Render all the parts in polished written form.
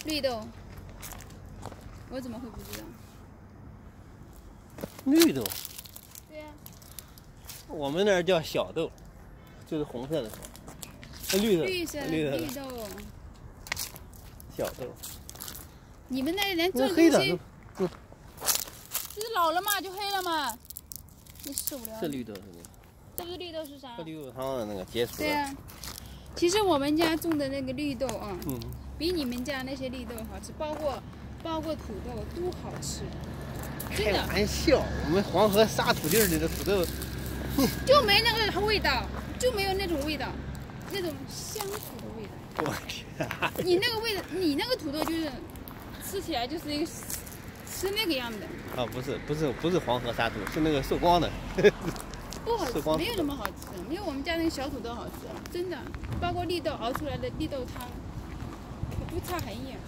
绿豆，我怎么会不知道？ 绿豆， 对呀、 我们那儿叫小豆，就是红色的豆。绿色的绿绿豆， 小豆。 你们那连这黑的， 东西，这是老了嘛就黑了嘛，你受不了。 是绿豆是吗？ 这个绿豆是啥？ 喝绿豆汤的那个解暑。 对呀、其实我们家种的那个绿豆啊， 嗯， 比你们家那些绿豆好吃，包括土豆都好吃。 开玩笑，我们黄河沙土地里的土豆， 就没那个味道，就没有那种味道，那种乡土的味道。 我天！ 你那个味道，你那个土豆就是吃起来就是一个是那个样的。 啊，不是黄河沙土，是那个寿光的。 不好吃，没有那么好吃，没有我们家那个小土豆好吃，真的。包括绿豆熬出来的绿豆汤，不差很远。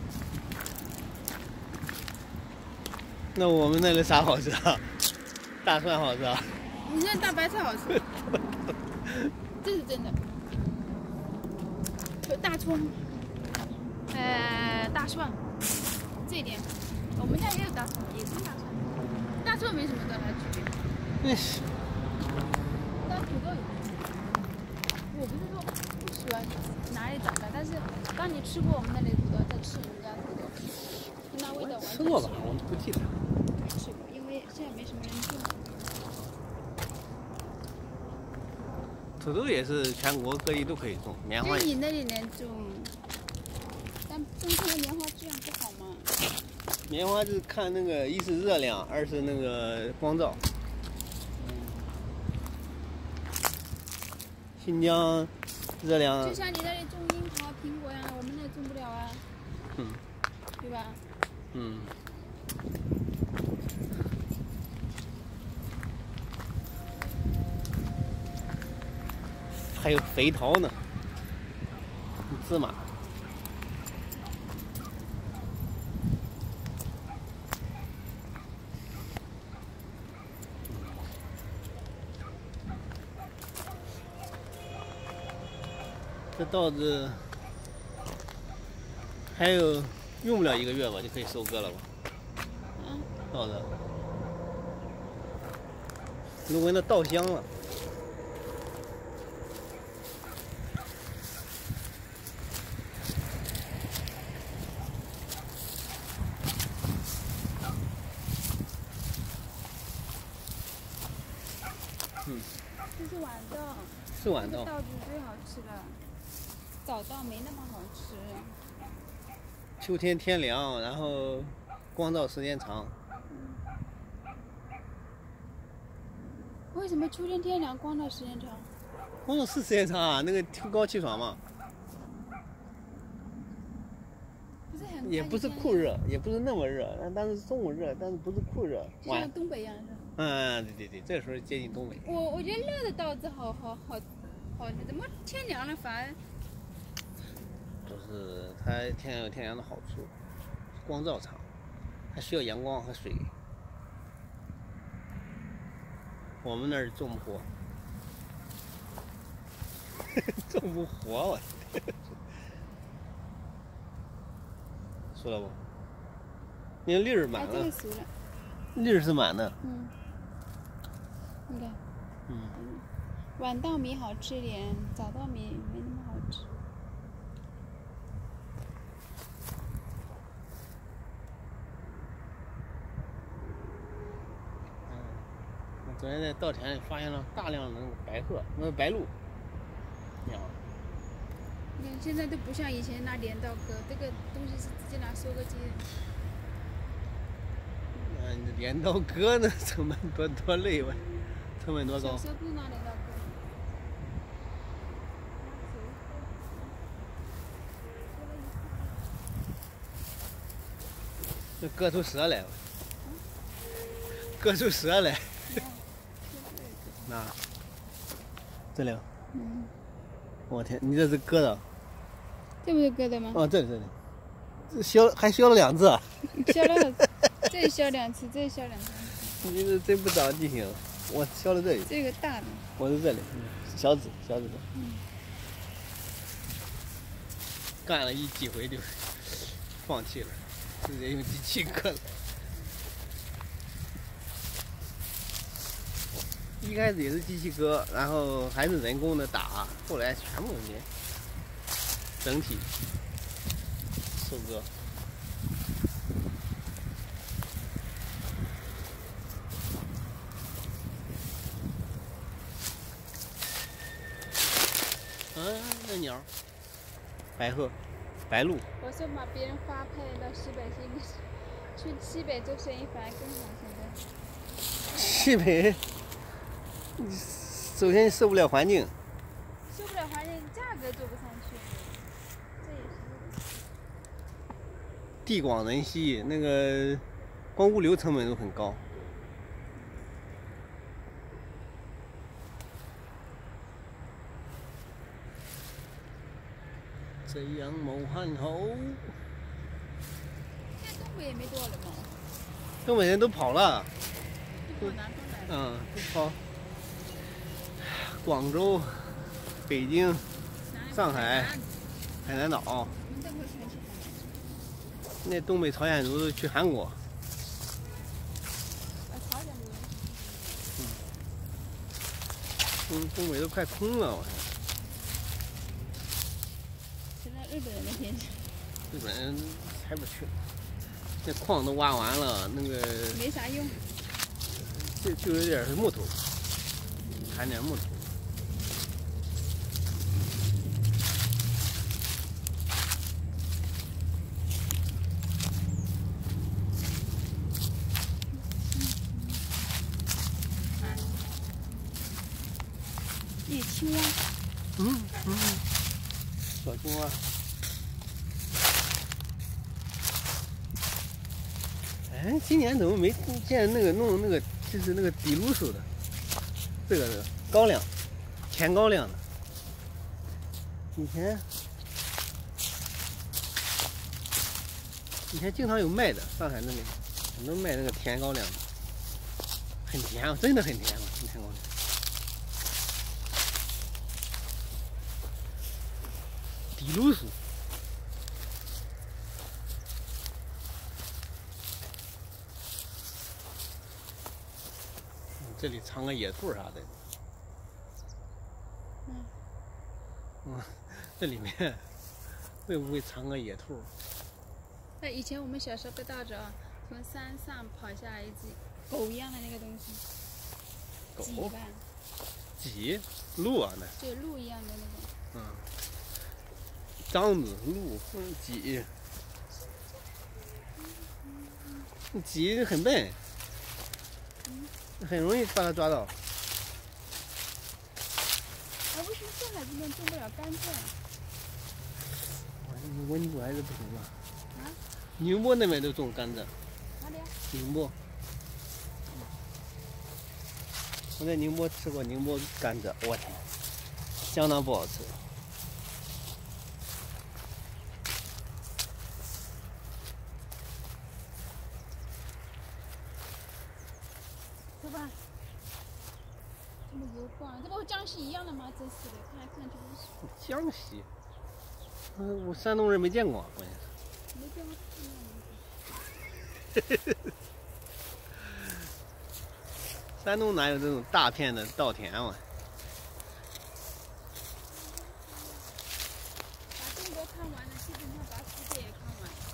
那我们那个啥好吃啊？大蒜好吃啊？ 你那大白菜好吃，这是真的。有大葱，大蒜，这一点，我们家也有大葱，也种大蒜，大蒜没什么多大区别。 那是。 但土豆有，我不是说不喜欢哪里长大，但是当你吃过我们那里土豆，再吃人家土豆，跟那味道完全吃过吧？我不记得。 吃过，因为现在没什么人种。 土豆也是全国各地都可以种，棉花就你那里能种，但种出来棉花质量不好吗？ 棉花就是看那个，一是热量，二是那个光照。新疆热量， 就像你那里种樱桃、苹果呀，我们那种不了啊，对吧？ 还有肥桃呢，芝麻。这稻子还有用不了1个月吧，就可以收割了吧？稻子都闻到稻香了。 这是豌豆， 是豌豆。 稻子最好吃了，早稻没那么好吃。 秋天天凉，然后光照时间长。 为什么秋天天凉，光照时间长？ 光照是时间长啊，那个秋高气爽嘛。 不是很。 也不是酷热，也不是那么热，但是中午热，但是不是酷热。 就像东北一样是吧？ 对，这时候接近东北。 我觉得热的稻子好，怎么天凉了反而？ 就是它天有天凉的好处，光照长，它需要阳光和水。我们那儿种不活，种不活我。熟了不？那个粒儿满了。 这个熟了。 粒儿是满的。 你看。晚稻米好吃一点，早稻米没那么好吃。 我昨天在稻田里发现了大量的那个白鹤，那个白鹭。鸟。 你看现在都不像以前那镰刀割，这个东西是直接拿收割机。 镰刀割那成本多累吧？成本多高？ 小时候不是拿镰刀割。 这割出蛇来了，割出蛇来。那，这里。我天，你这是割的？ 这不是割的吗？ 哦，这里，这削还削了2次。 削了，这里削2次，这里削2次。 你这真不长记性，我削了这里。 这个大的。 我是这里，小指的。干了几回就放弃了，直接用机器割了。一开始也是机器割，然后还是人工的打，后来全部人整体收割。那鸟，白鹤，白鹭。 我说把别人发配到西北去西北做生意反而更好，现在。 西北，首先受不了环境， 受不了环境，价格做不上去，这也是。 地广人稀，那个光物流成本都很高。这样谋汉后， 现在东北也没多少人嘛。 东北人都跑了。 都跑南方来了。 都跑广州、北京、上海、海南岛。那东北朝鲜族都去韩国。 朝鲜族。 东北都快空了，我看。 现在日本人的天气。 日本人才不去，那矿都挖完了，那个没啥用。 就有点木头，砍点木头。 野青蛙。 小青蛙。哎，今年怎么没见那个弄那个，就是那个底芦笋的，这个高粱，甜高粱的。以前经常有卖的，上海那里很多卖那个甜高粱的，很甜啊，真的很甜啊，甜高粱。底芦笋。这里藏个野兔啥的。这里面会不会藏个野兔？ 那以前我们小时候被盗着，从山上跑下来一只狗一样的那个东西。 狗？麂？鹿啊那？ 对，鹿一样的那种。 獐子、鹿、麂。麂很笨。很容易把它抓到。 为什么上海这边种不了甘蔗？ 温度还是不行吧？宁波那边都种甘蔗。 哪里啊？ 宁波。我在宁波吃过宁波甘蔗，我天，相当不好吃。 走吧。这么油逛，这不和江西一样的吗？真是的，看来看去不是。 江西，我山东人没见过，关键是。 没见过。 山东哪有这种大片的稻田嘛？ 把中国看完了，基本上把世界也看完了。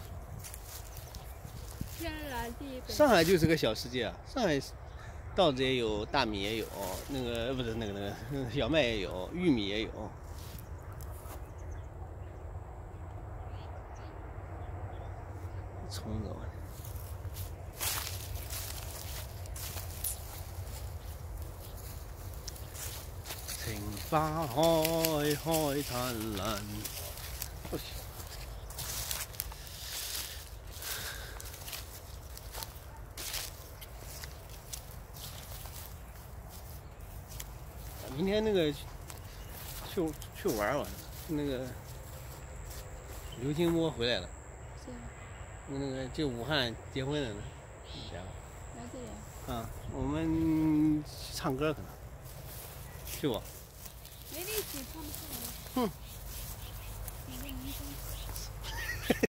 天然地本。 上海就是个小世界啊！上海稻子也有，大米也有，那个不是那个小麦也有，玉米也有。虫子嘛。青花開開燦爛。明天那个去玩玩，那个刘清波回来了。 是。 那个就武汉结婚了呢， 来这里啊。我们唱歌可能。去不？ 没力气，唱不出来。 哼。